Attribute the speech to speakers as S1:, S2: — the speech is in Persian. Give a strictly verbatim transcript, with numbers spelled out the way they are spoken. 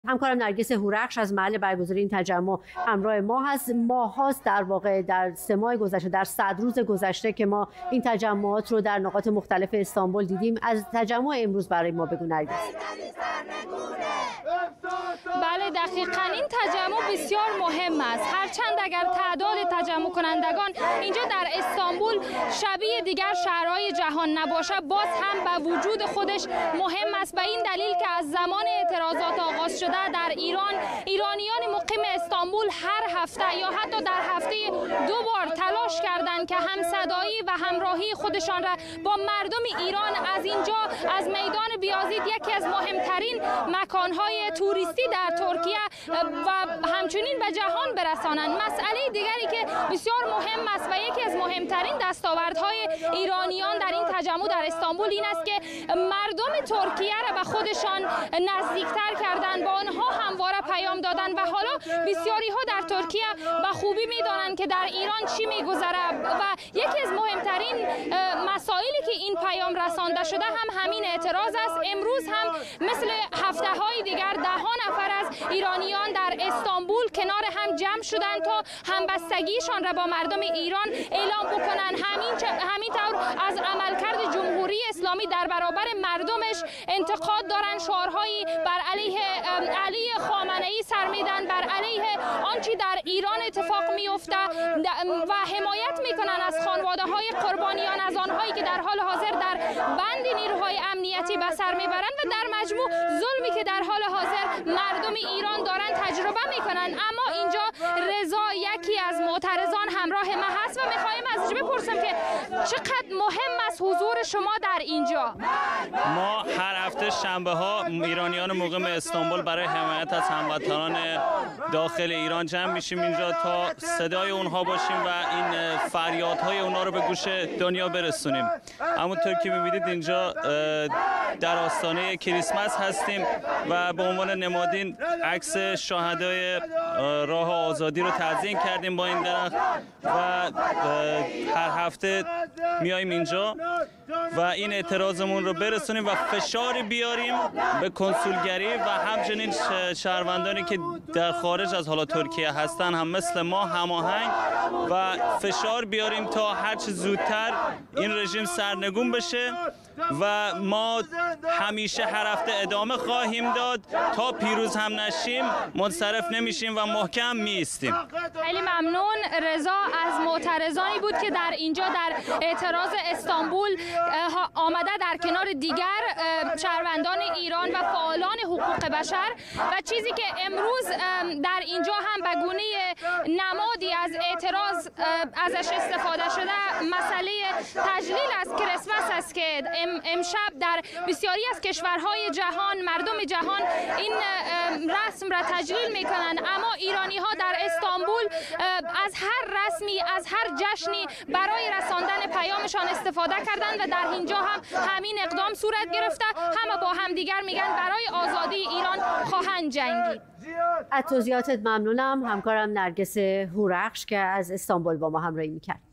S1: همکارم نرگس هورخش از محل برگزاری این تجمع همراه ما هست. ماهاست در واقع در سه ماه گذشته، در صد روز گذشته که ما این تجمعات رو در نقاط مختلف استانبول دیدیم. از تجمع امروز برای ما بگو نرگس.
S2: بله دقیقاً این تجمع بسیار مهم است، هرچند اگر تعداد تجمع کنندگان اینجا در استانبول شبیه دیگر شهرهای جهان نباشه، باز هم به وجود خودش مهم است. به این دلیل که از زمان اعتراضات آغاز شده در ایران، ایرانیان مقیم استانبول هر هفته یا حتی در هفته دو بار تلاش کردند که همصدایی و همراهی خودشان را با مردم ایران از اینجا، از میدان بیازید، یکی از مهمترین مکانهای توریستی در ترکیه و همچنین به جهان برسانند. مسئله دیگری که بسیار مهم است و یکی از مهمترین دستاوردهای ایرانیان در این تجمع در استانبول این است که مردم ترکیه را به خودشان نزدیکتر کردند، با آنها همواره پیام دادند و حالا بسیاری ها در ترکیه به خوبی میدانند که در ایران چی میگذره و یکی از مهمترین مسائلی که این پیام رسانده شده هم همین اعتراض است. امروز هم مثل هفته های دیگر ده ها نفر از ایرانیان در استانبول کنار هم جمع شدند تا همبستگیشان را با مردم ایران اعلام بکنند. همین همین طور از عملکرد جمهوری اسلامی در برابر مردمش انتقاد دارند، شعارهایی بر علیه علی خامنه‌ای سر میدن، بر علیه آنچه در ایران اتفاق میفته و حمایت میکنن از خانواده های قربانیان، از آنهایی که در حال حاضر در بند نیروهای امنیتی به سر میبرند و در مجموع ظلمی که در حال حاضر مردم ایران دارن تجربه میکنن. اما اینجا رضا یکی از معترضان همراه ما هست و میخوایم ازش بپرسم که چقدر مهم است حضور شما در اینجا.
S3: ما هر هفته شنبه ها ایرانیان مقیم استانبول برای حمایت از هموطنان داخل ایران جمع میشیم اینجا تا صدای اونها باشیم و این فریادهای اونها رو به گوش دنیا برسونیم. همونطور که میبینید اینجا در آستانه کریسمس هستیم و به عنوان نمادین عکس شهدای راه آزادی رو تزیین کردیم با این درخت و هر هفته میایم اینجا و این اعتراضمون رو برسونیم و فشاری بیاریم به کنسولگری و همچنین شهروندانی که در خارج از حالا ترکیه هستن هم مثل ما هماهنگ و فشار بیاریم تا هر چه زودتر این رژیم سرنگون بشه و ما همیشه هر هفته ادامه خواهیم داد تا پیروز هم نشیم، منصرف نمیشیم و محکم میایستیم.
S2: خیلی ممنون. رضا از معترضانی بود که در اینجا در اعتراض استانبول آمده در کنار دیگر شهروندان ایران و فعالان حقوق بشر و چیزی که امروز در اینجا هم به گونه نمادی از اعتراض ازش استفاده شده مسئله تجلیل از کریسمس است که امشب در بسیاری از کشورهای جهان مردم جهان این رسم را تجلیل میکنند، اما ایرانی ها در استانبول از هر رسمی، از هر جشنی برای رساندن پیامشان استفاده کردند و در اینجا هم همین اقدام صورت گرفته. همه با هم دیگر میگن برای آزادی ایران خواهند جنگید.
S1: از توضیحاتت ممنونم. همکارم نرگس هورخش که از استانبول با ما همراهی میکرد.